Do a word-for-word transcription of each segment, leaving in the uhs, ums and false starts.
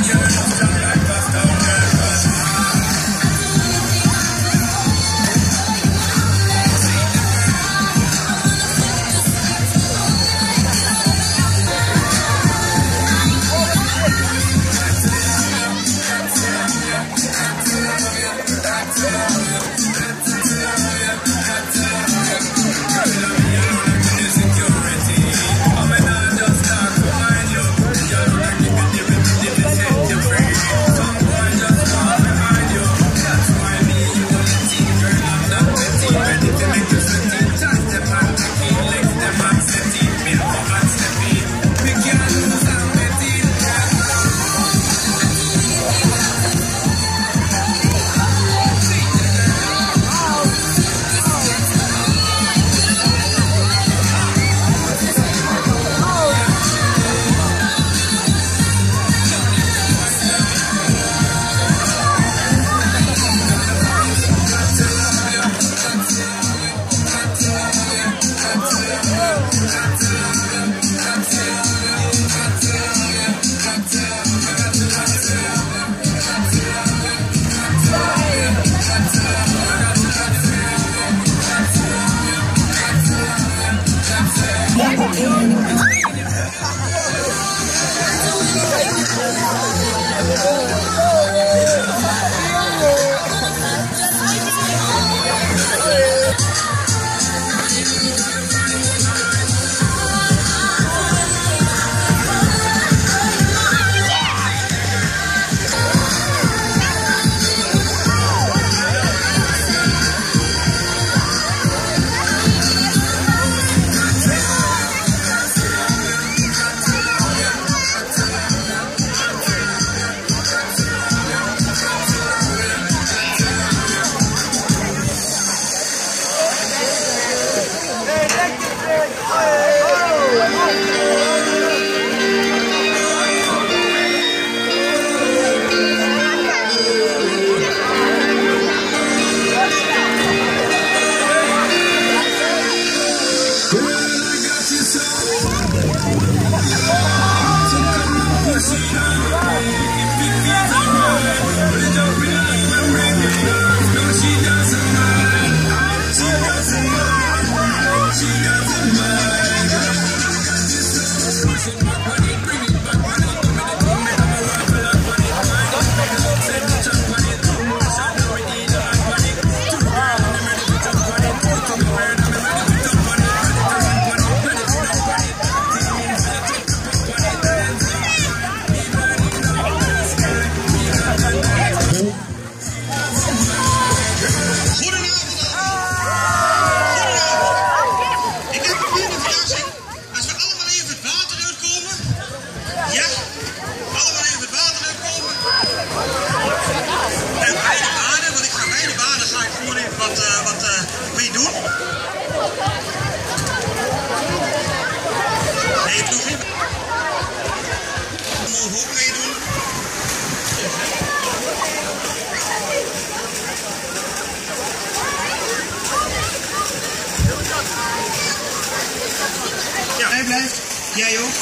Jij ook?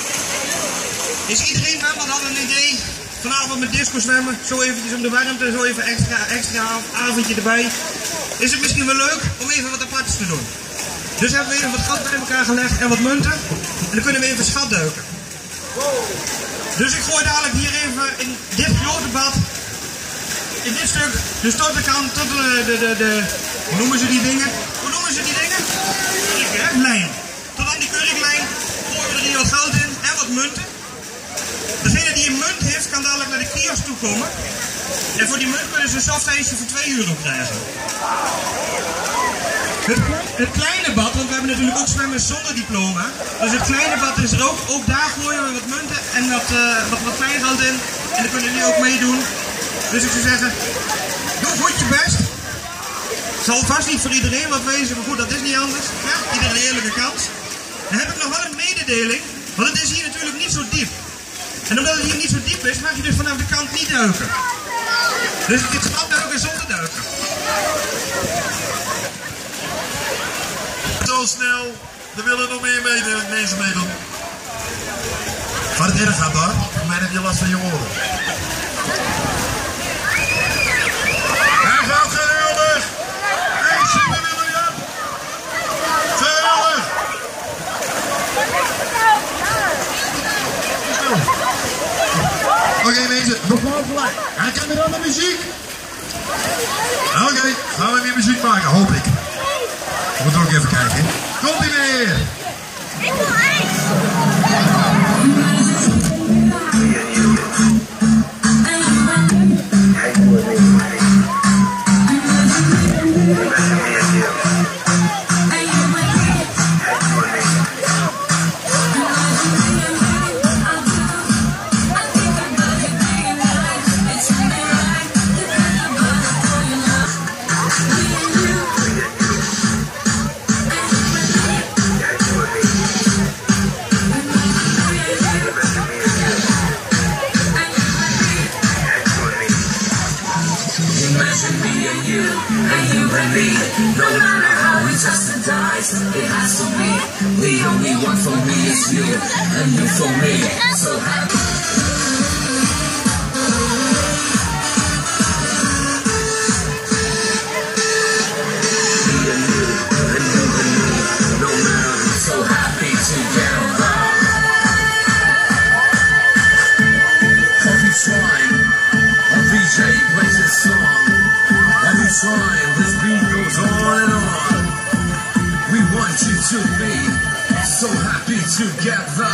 Is iedereen aan? Dan hadden we een idee. Vanavond met disco zwemmen. Zo eventjes om de warmte. Zo even extra, extra avondje erbij. Is het misschien wel leuk om even wat aparts te doen. Dus hebben we even wat gat bij elkaar gelegd en wat munten. En dan kunnen we even schat duiken. Dus ik gooi dadelijk hier even in dit grote bad. In dit stuk. Dus tot de kant, tot de, de, de, de hoe noemen ze die dingen? Hoe noemen ze die dingen? Lijn. Tot aan die kurklijn gooien we er hier wat goud in en wat munten. Degene die een munt heeft kan dadelijk naar de kiosk toe komen. En voor die munt kunnen ze een softijsje voor twee euro krijgen. Het, het kleine bad, want we hebben natuurlijk ook zwemmen zonder diploma. Dus het kleine bad is er ook. Ook daar gooien we wat munten en wat, uh, wat, wat kleingeld in. En dan kunnen jullie ook meedoen. Dus ik zou zeggen, doe goed je best. Het zal vast niet voor iedereen wat wezen, maar goed, dat is niet anders. Ja, iedereen een eerlijke kans. Dan heb ik nog wel een mededeling, want het is hier natuurlijk niet zo diep. En omdat het hier niet zo diep is, mag je dus vanaf de kant niet duiken. Dus dit gaat duiken zonder duiken. Zo snel, er willen nog meer meedoen, mensen meedoen. Wat het erg gaat hoor, maar heb je last van je oren. Hij gaat geweldig. Hey, super William. Geweldig. Oké okay, mensen, nogmaals gelijk. Hij kan weer aan de muziek. Oké, okay, gaan we weer muziek maken, hoop ik. We moeten ook even kijken. Komt ie weer. Ik wil ijs. No matter how we test and dies, it has to be. The only one for me is you, and you for me. So happy. Me and you, and you and me. No matter, so happy together. Every time, every D J plays a song. Every time this beat goes on and on, we want you to be so happy together.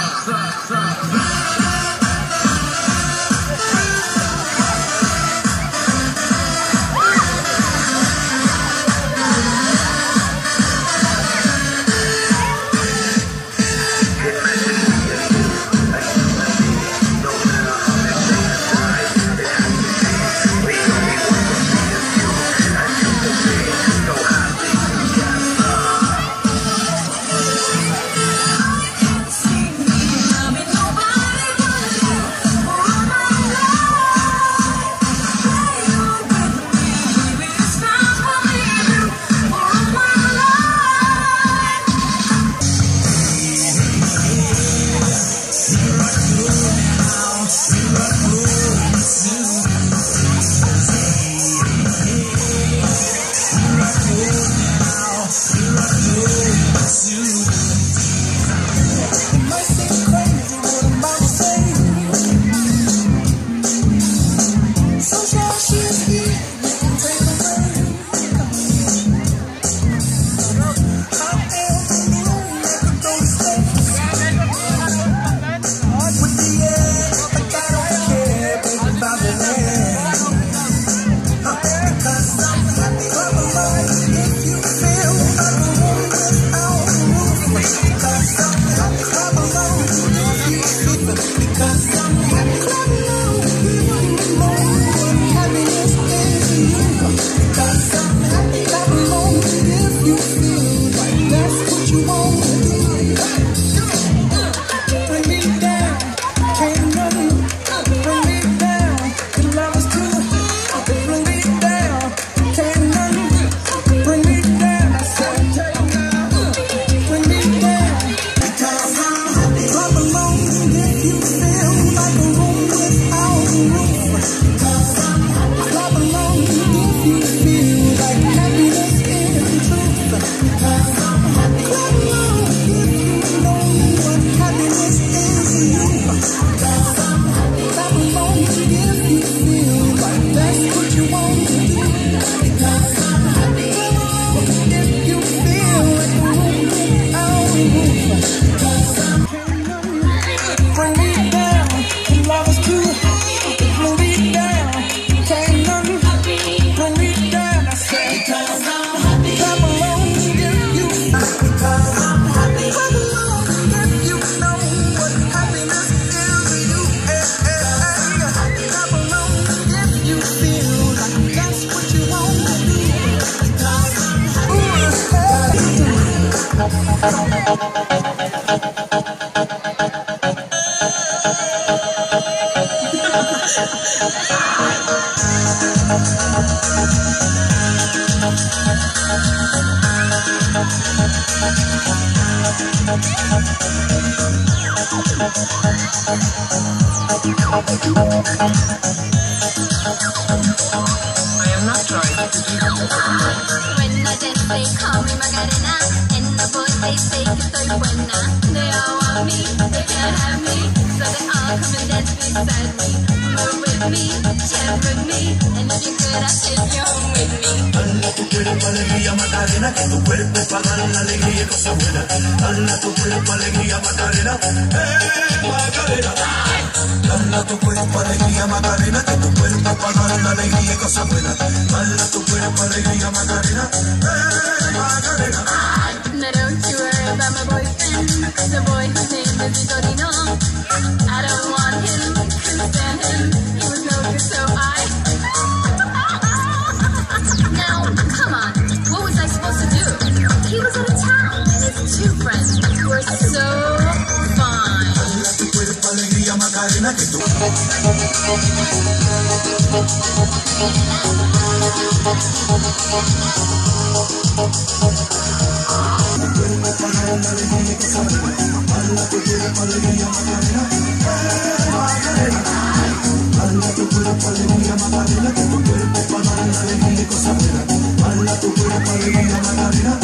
Ha ha ha ha! am not trying to do that. When I dance, they call me Macarena, and the boys they say que soy buena. They all want me, they can't have me, so they all come and dance beside me. Move with me, chant with me, and if you're good, I'll take you home with me. Dale tu cuerpo alegría Macarena, que tu cuerpo es para dar la alegría y cosas buenas. Dale tu cuerpo alegría Macarena, eh Macarena. Dale tu cuerpo alegría Macarena, que tu cuerpo es para dar la alegría y cosas buenas. Dale tu cuerpo alegría Macarena, eh Macarena. Now don't you worry about my boyfriend, the boy whose name is Vitorino. I don't want him, couldn't stand him, he was no good, so I... Now, come on, what was I supposed to do? He was out of town, and his two friends were so fine. Dale tu cuerpo alegría Macarena, que tu Macarena,